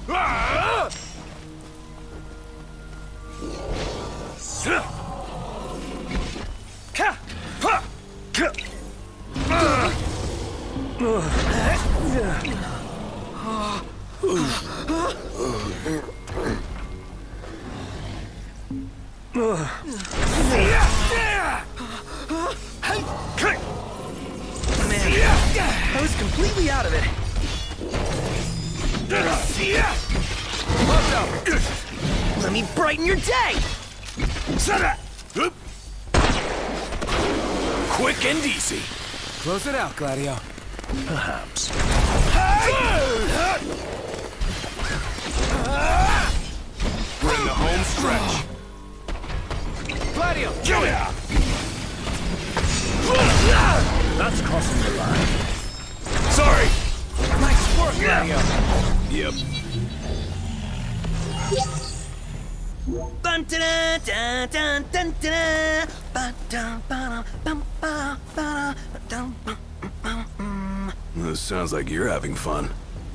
I was completely out of it. Let me brighten your day! Quick and easy. Close it out, Gladio. Perhaps. Bring the home stretch. Gladio! Kill it! That's crossing the line. Sorry! Nice work, Gladio! Yep. This sounds like you're having fun.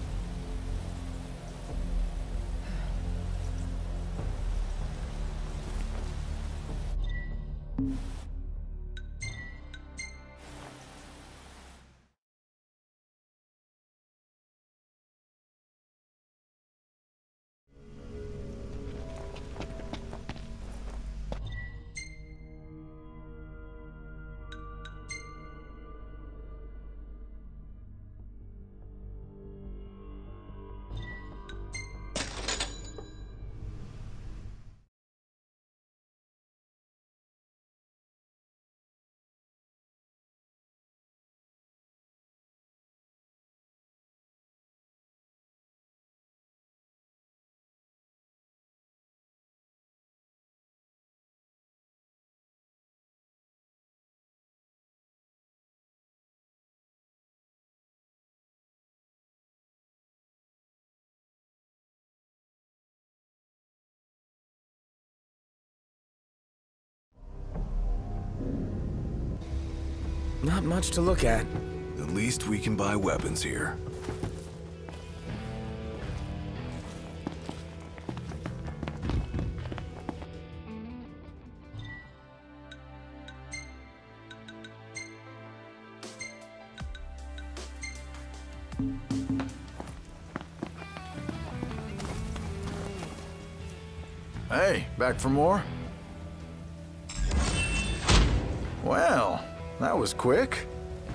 Not much to look at. At least we can buy weapons here. Hey, back for more? Well, that was quick.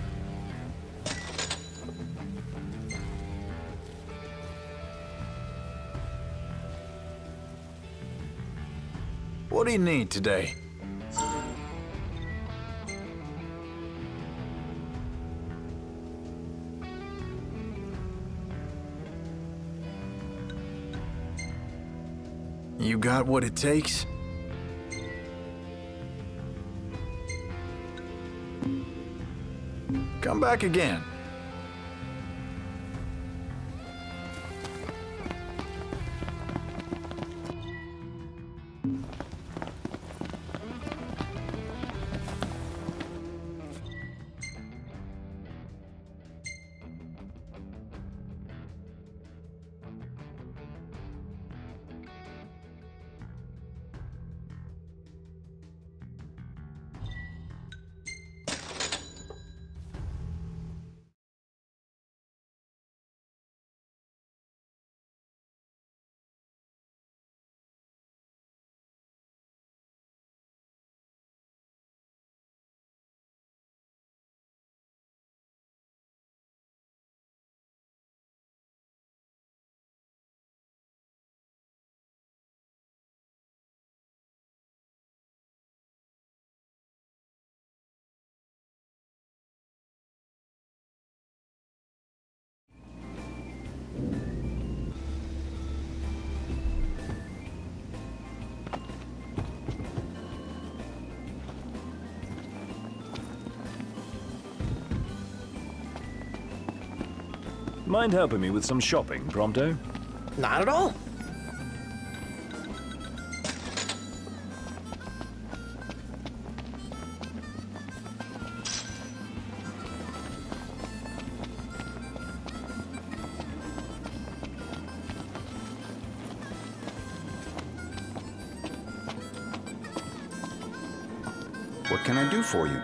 What do you need today? You got what it takes? Come back again. Mind helping me with some shopping, Prompto? Not at all. What can I do for you?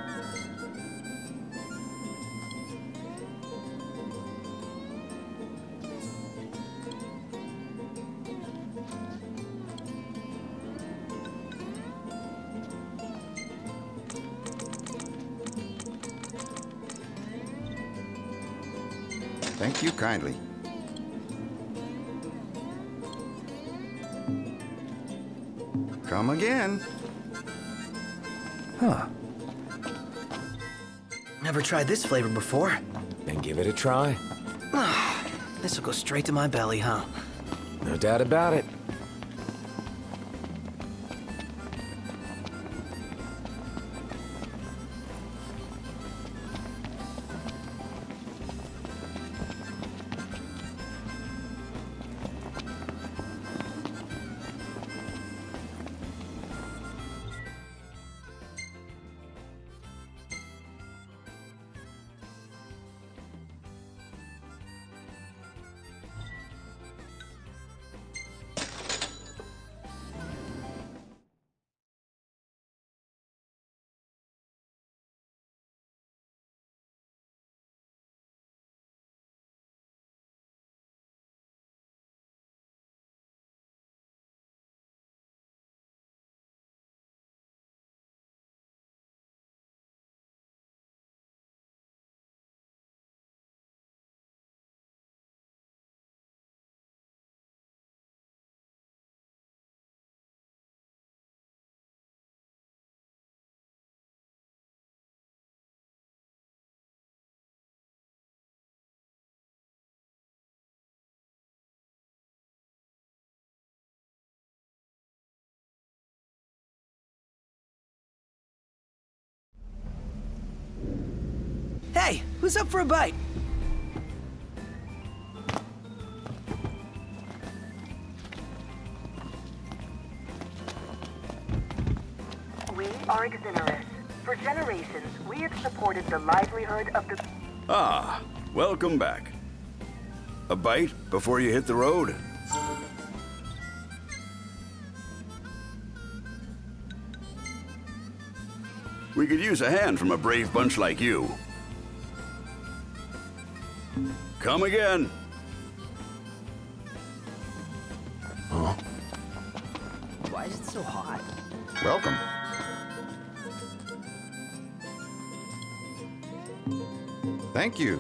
Thank you kindly. Come again. Huh. Never tried this flavor before. Then give it a try. This'll go straight to my belly, huh? No doubt about it. Hey, who's up for a bite? We are Exoneris. For generations, we have supported the livelihood of the... Ah, welcome back. A bite before you hit the road? We could use a hand from a brave bunch like you. Come again. Why is it so hot? Welcome. Thank you.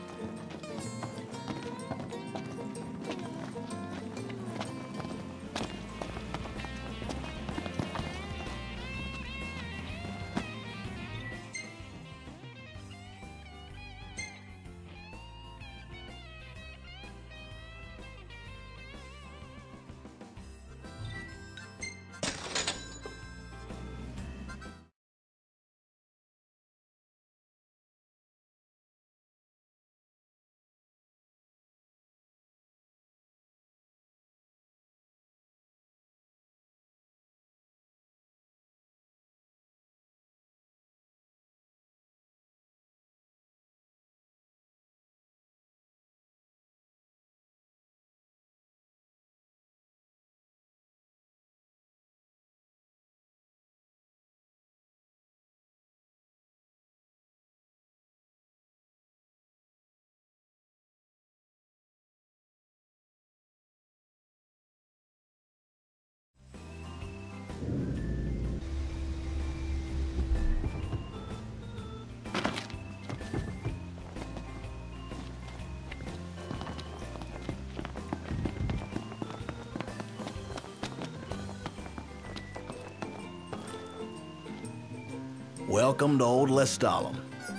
Welcome to Old Lestalem.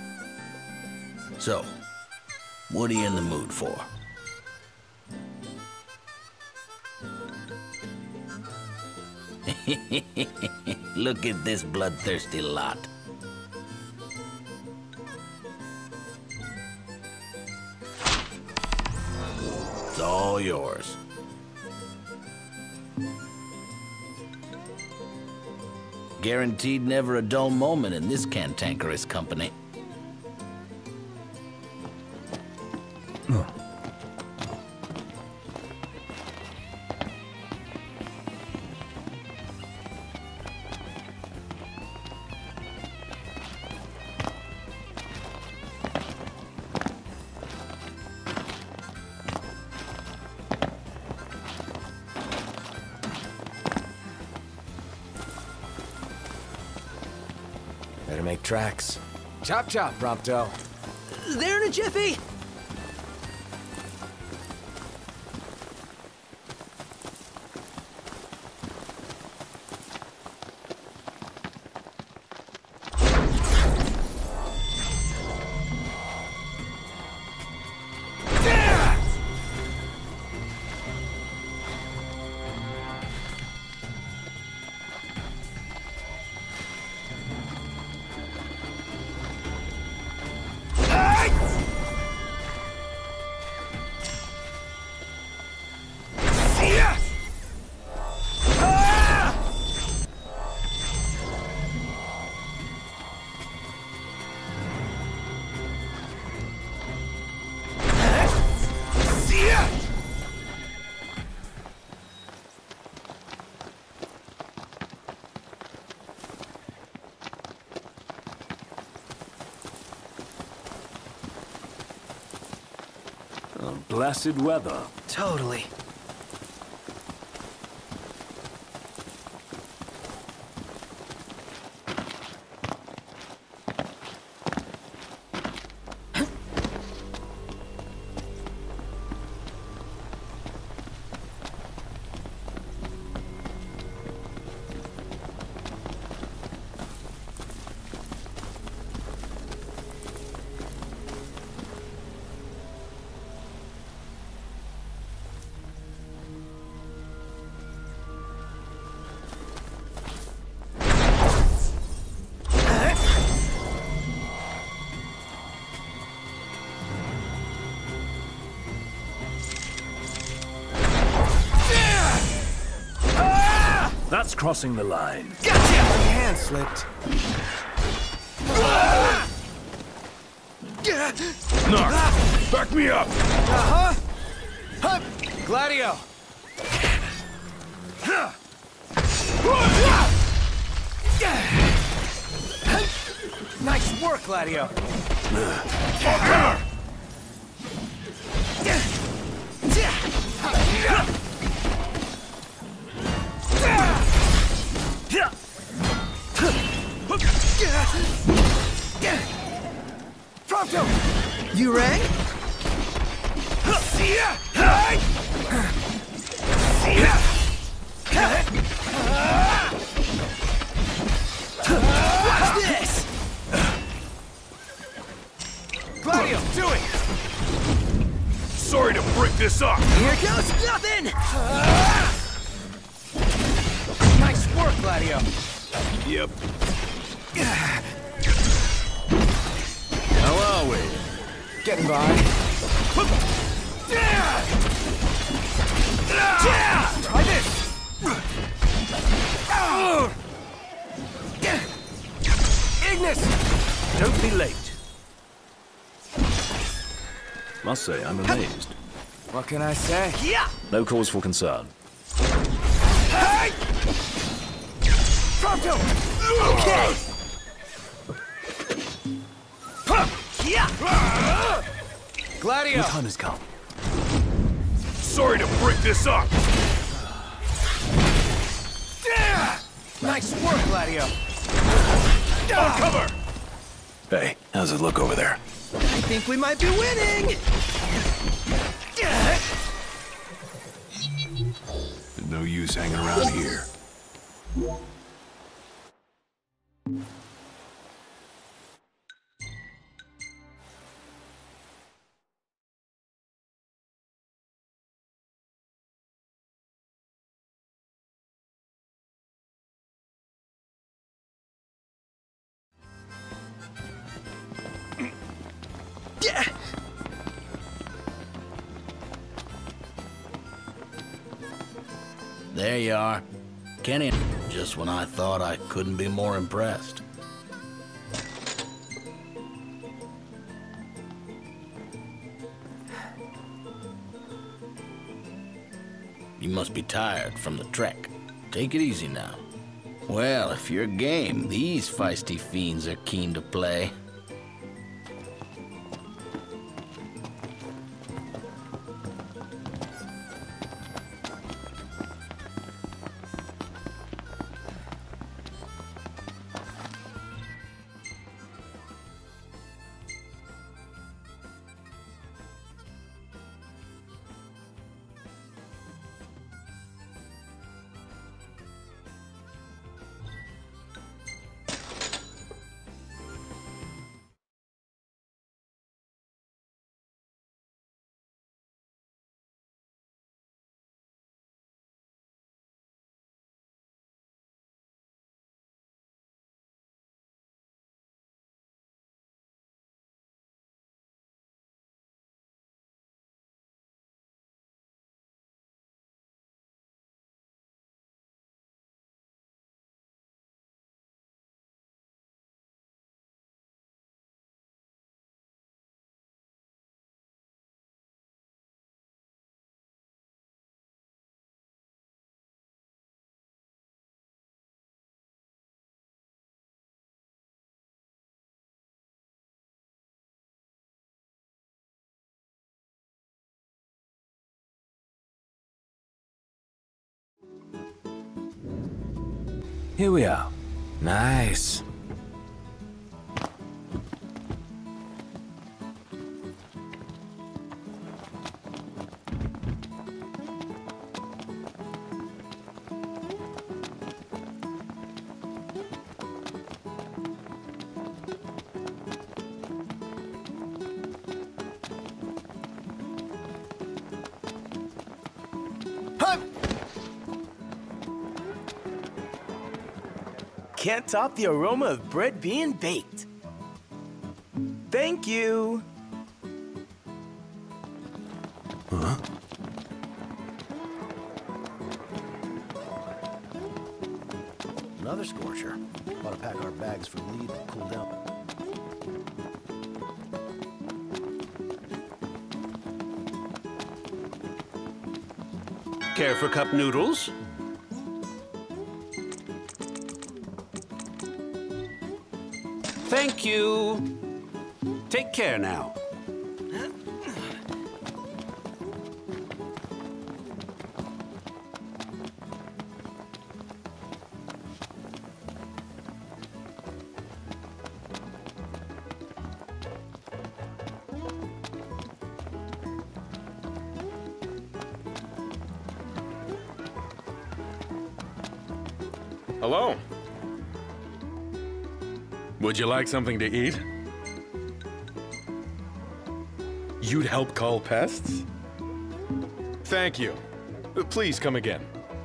So, what are you in the mood for? Look at this bloodthirsty lot. It's all yours. Guaranteed never a dull moment in this cantankerous company. make tracks. Chop chop, Prompto. There in a jiffy! Blasted weather. Totally. That's crossing the line. Gotcha! My hand slipped. Knock! Back me up! Gladio! Nice work, Gladio! Prompto! You rang? Watch this! Gladio, do it! Sorry to break this up! Here goes nothing! Nice work, Gladio! Yep. How are we? Getting by. Try this! Ignis! Don't be late. Must say, I'm amazed. What can I say? Yeah! No cause for concern. Hey! Prompto! Okay! Yeah! Gladio! Time has come. Sorry to break this up! Nice work, Gladio! On cover! Hey, how's it look over there? I think we might be winning! No use hanging around here. There you are. Kenny, just when I thought I couldn't be more impressed. You must be tired from the trek. Take it easy now. Well, if you're game, these feisty fiends are keen to play. Here we are. Nice. Can't top the aroma of bread being baked. Thank you. Another scorcher. Ought to pack our bags for leave and cool down. Care for cup noodles? Thank you. Take care now. Hello. Would you like something to eat? You'd help call pests? Thank you. Please come again.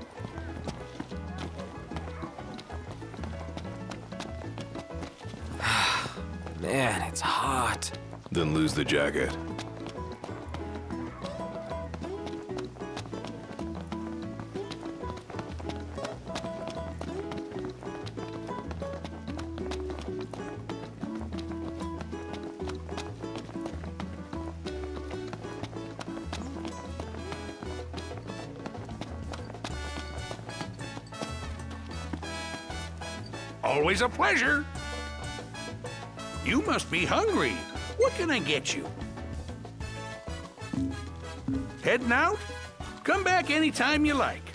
Man, it's hot. Then lose the jacket. Always a pleasure. You must be hungry. What can I get you? Heading out? Come back anytime you like.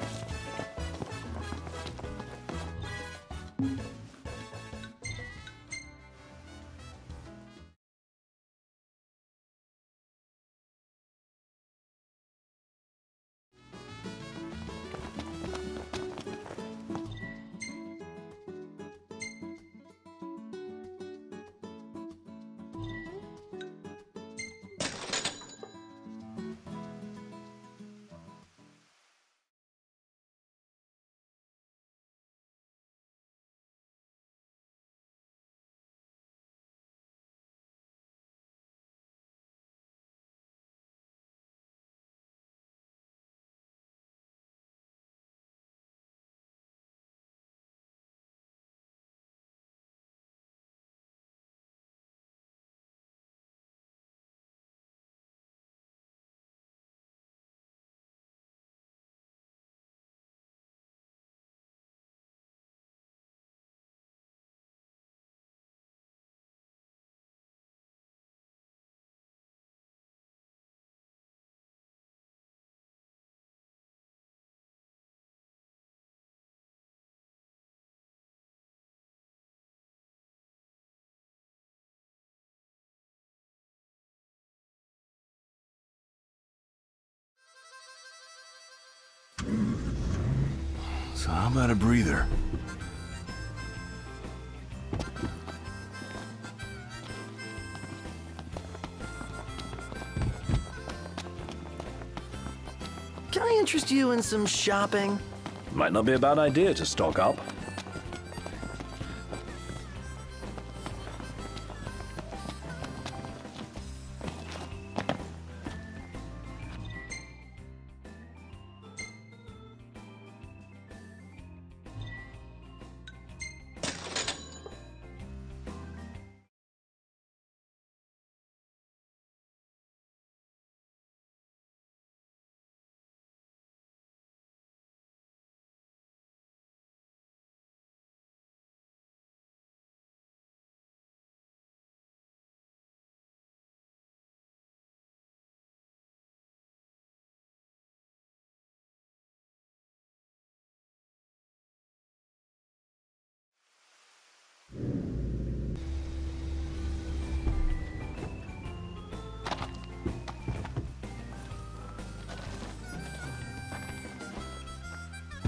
So how about a breather? Can I interest you in some shopping? Might not be a bad idea to stock up.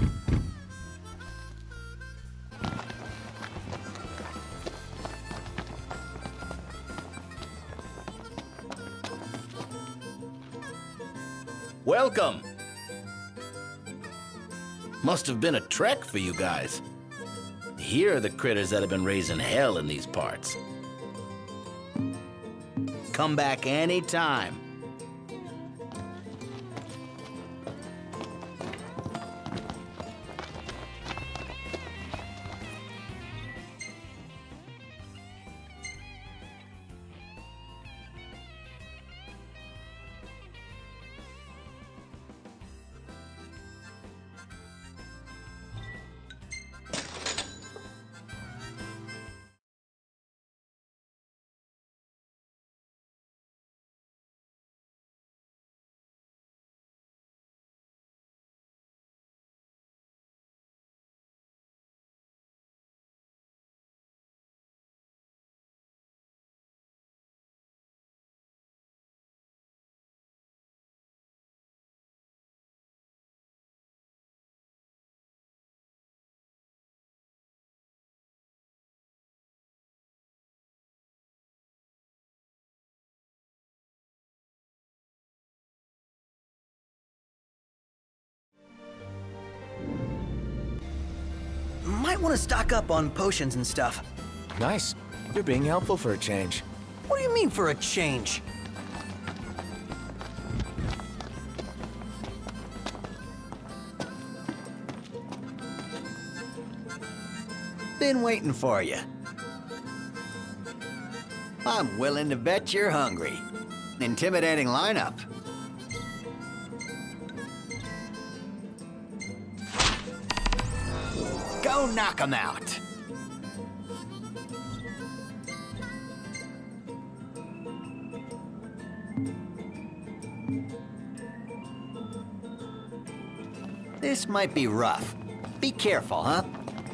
Welcome! Must have been a trek for you guys. Here are the critters that have been raising hell in these parts. Come back anytime. Might want to stock up on potions and stuff. Nice. You're being helpful for a change. What do you mean for a change? Been waiting for you. I'm willing to bet you're hungry. Intimidating lineup. Go knock 'em out. This might be rough. Be careful, huh?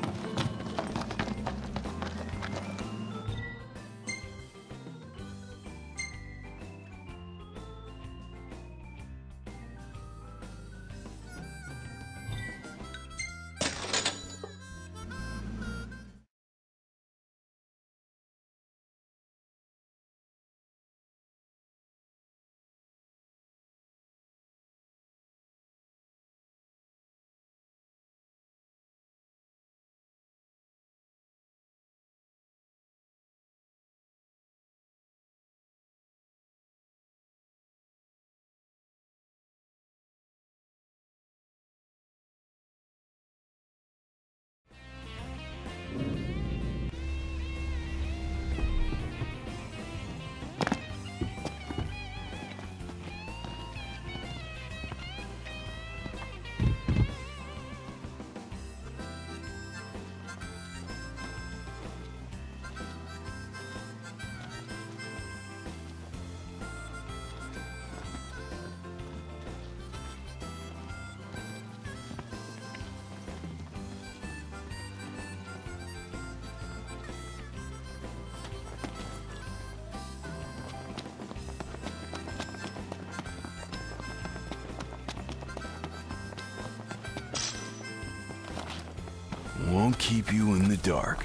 Won't keep you in the dark.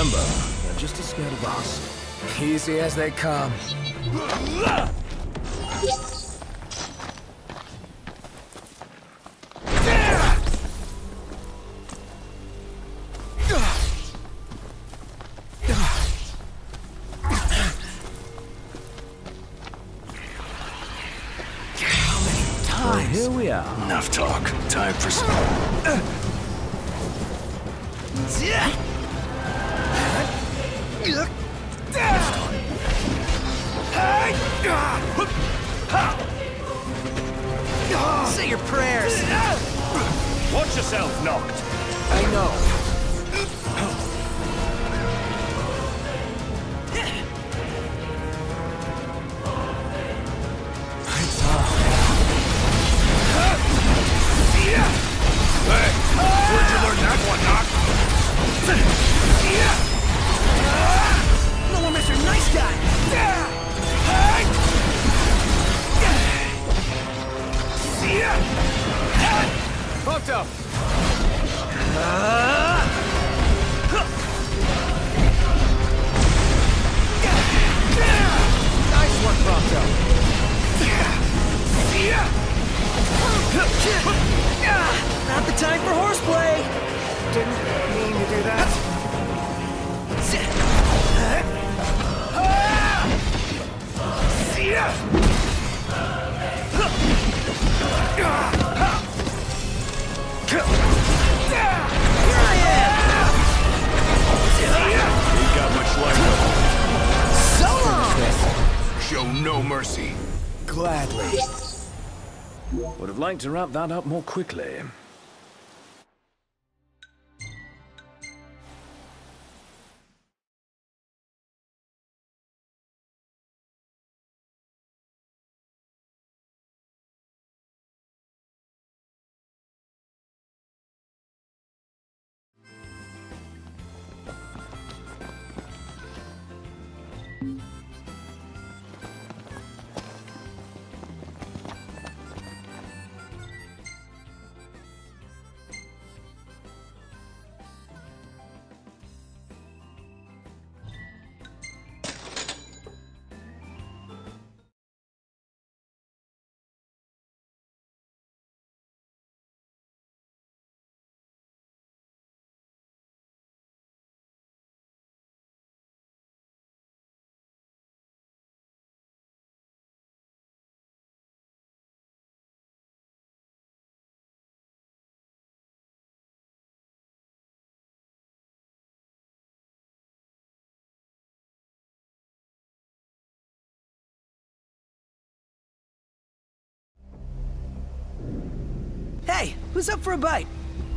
remember, they're just as scared of us. Easy as they come. Well, here we are. Enough talk. Time for some... Say your prayers. Watch yourself, Knocked. I know. Where'd you learn that one, Knock? No one, Mr. Nice Guy. Pumped up. Nice one, Prompto. Not the time for horseplay. Didn't mean to do that. Ain't got much life. So long. Show no mercy. Gladly. Would have liked to wrap that up more quickly. Hey, who's up for a bite?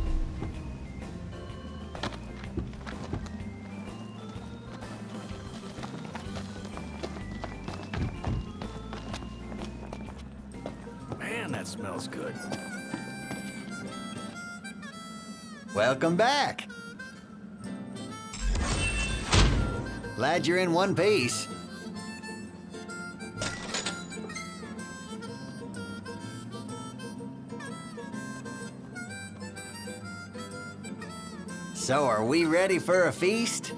Man, that smells good. Welcome back. Glad you're in one piece. So, are we ready for a feast?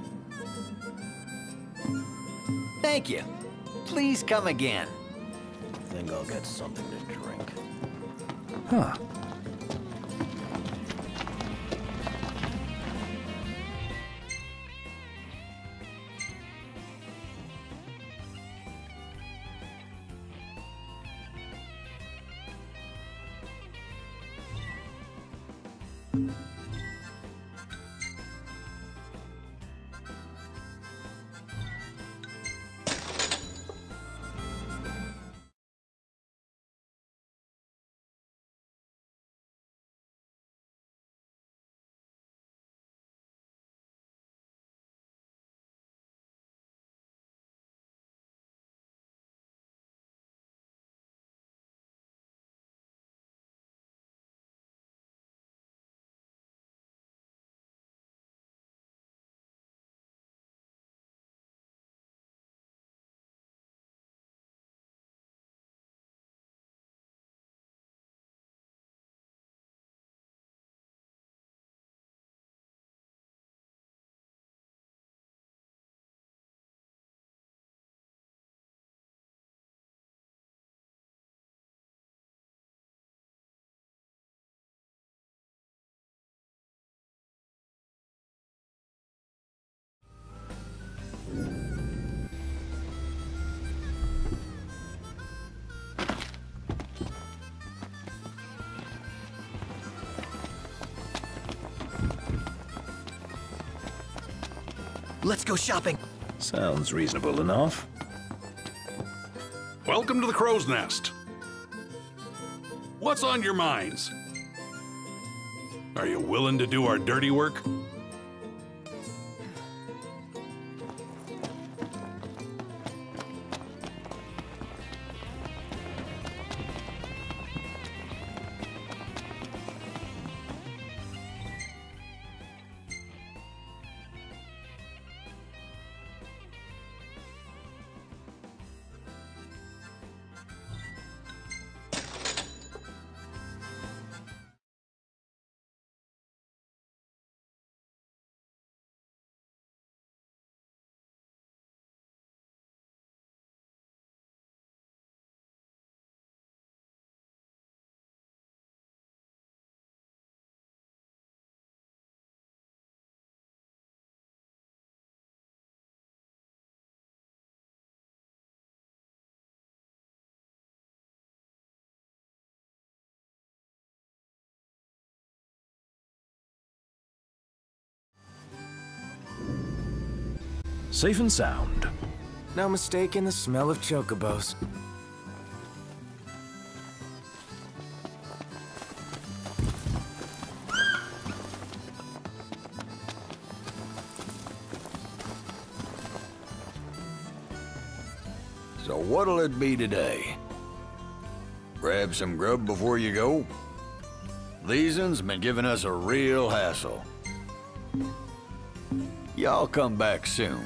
Thank you. Please come again. Think I'll get something to drink. Huh. Let's go shopping. Sounds reasonable enough. Welcome to the Crow's Nest. What's on your minds? Are you willing to do our dirty work? Safe and sound. No mistake in the smell of chocobos. So what'll it be today? Grab some grub before you go? These uns been giving us a real hassle. Y'all come back soon.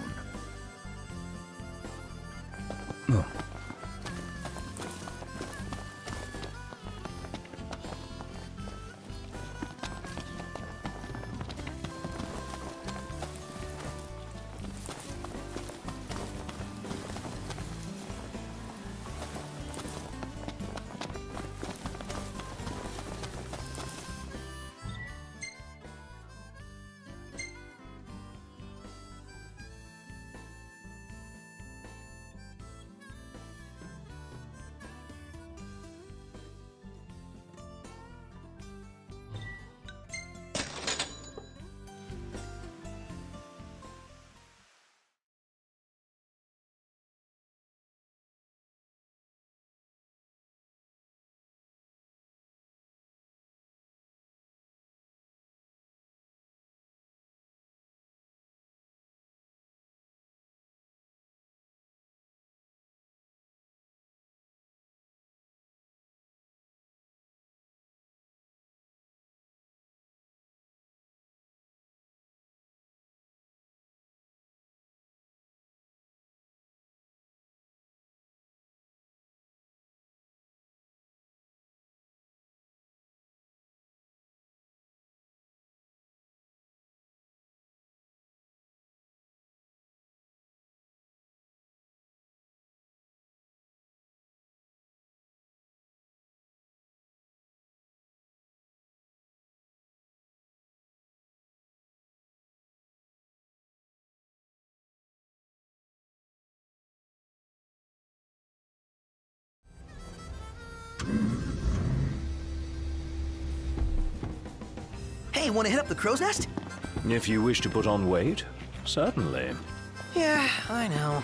Hey, wanna hit up the Crow's Nest? If you wish to put on weight, certainly. Yeah, I know.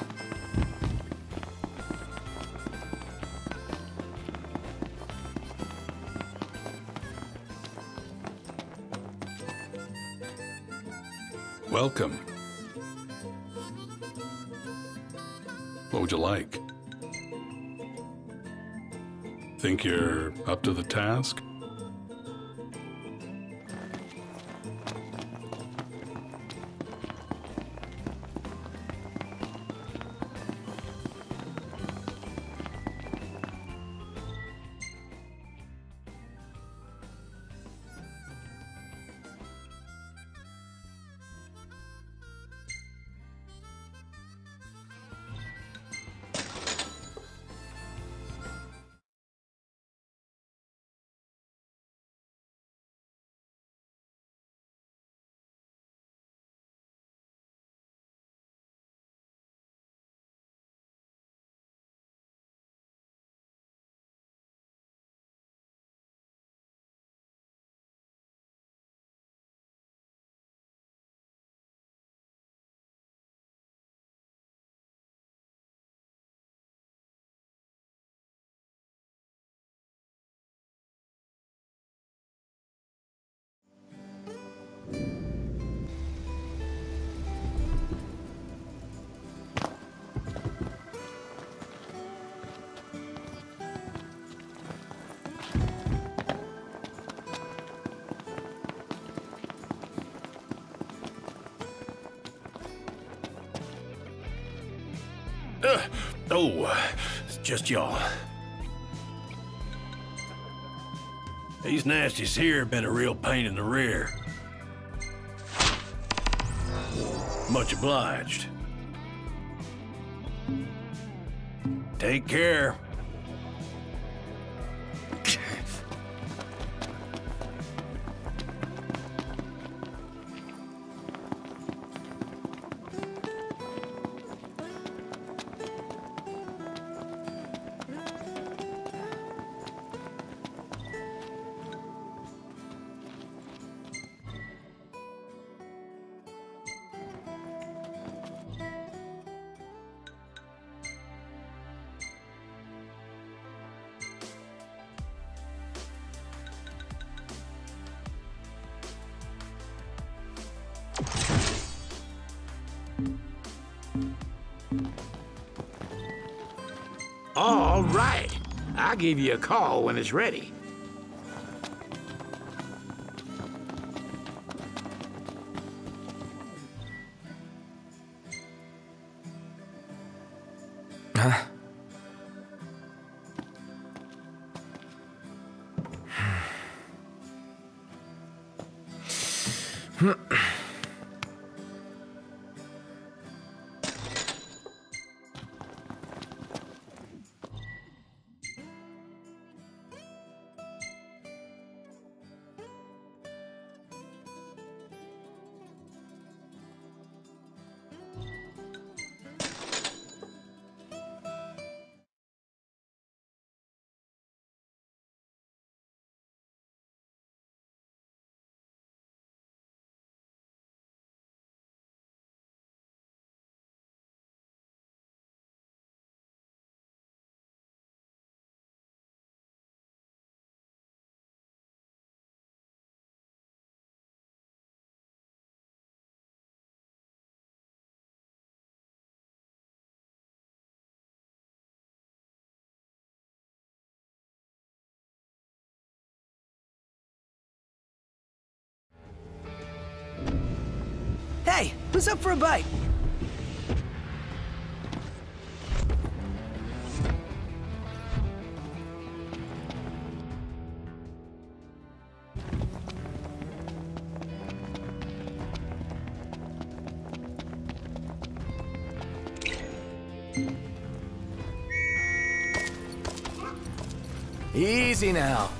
Welcome. What would you like? Think you're up to the task? It's just y'all. These nasties here have been a real pain in the rear. Much obliged. Take care. All right. I'll give you a call when it's ready. Huh? Hey, who's up for a bite? Easy now.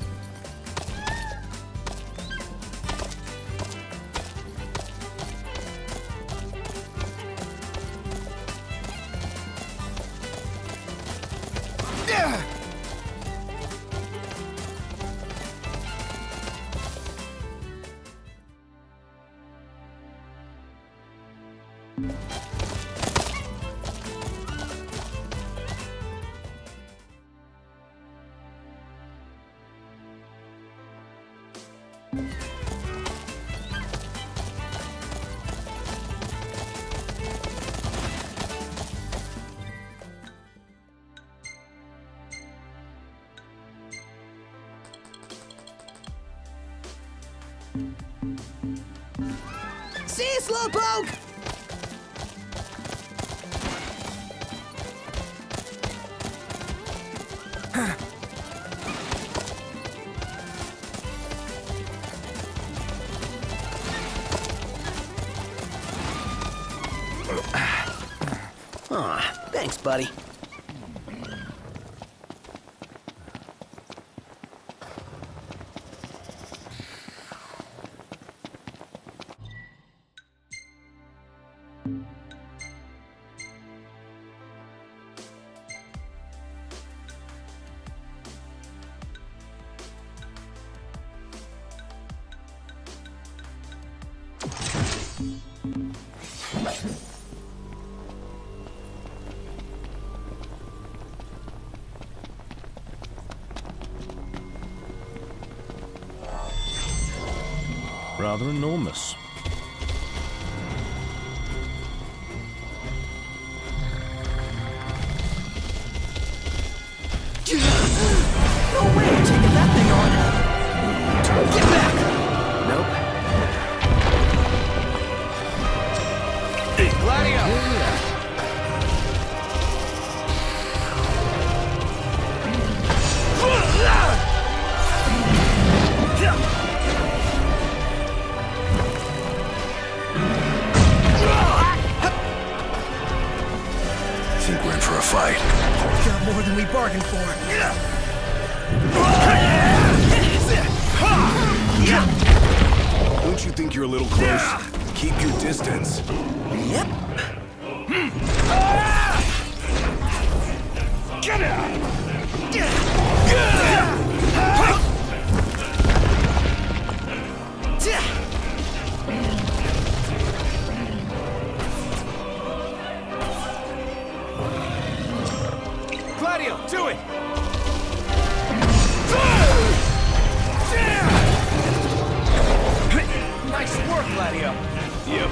See you, Slowpoke! Aw, thanks, buddy. Rather enormous. No way you're taking that thing on! Get back! Nope. Hey, Gladio! bargained for. Don't you think you're a little close? Keep your distance. Yep. Get out! Gladio, do it! Nice work, Gladio. Yep.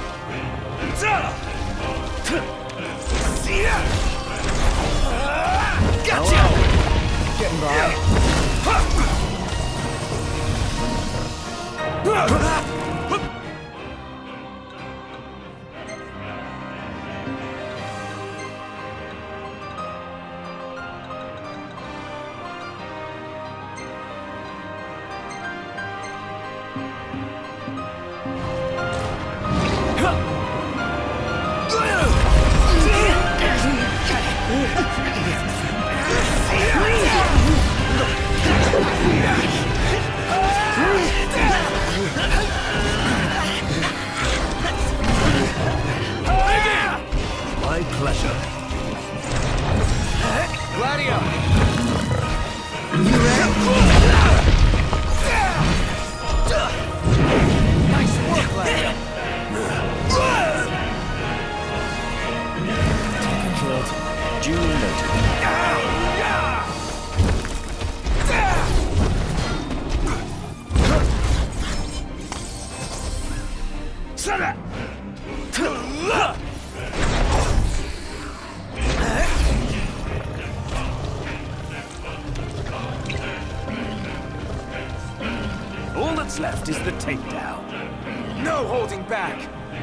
Gotcha! Getting by. My pleasure. Gladio! Nice work, Gladio! Killed. June noted. All that's left is the takedown. No holding back!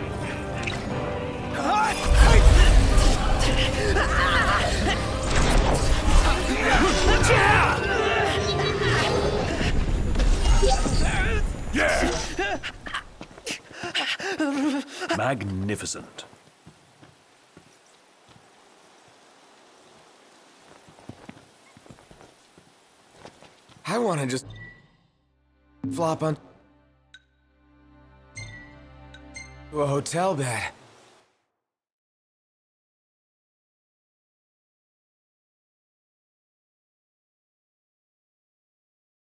Magnificent. I want to just flop on to a hotel bed.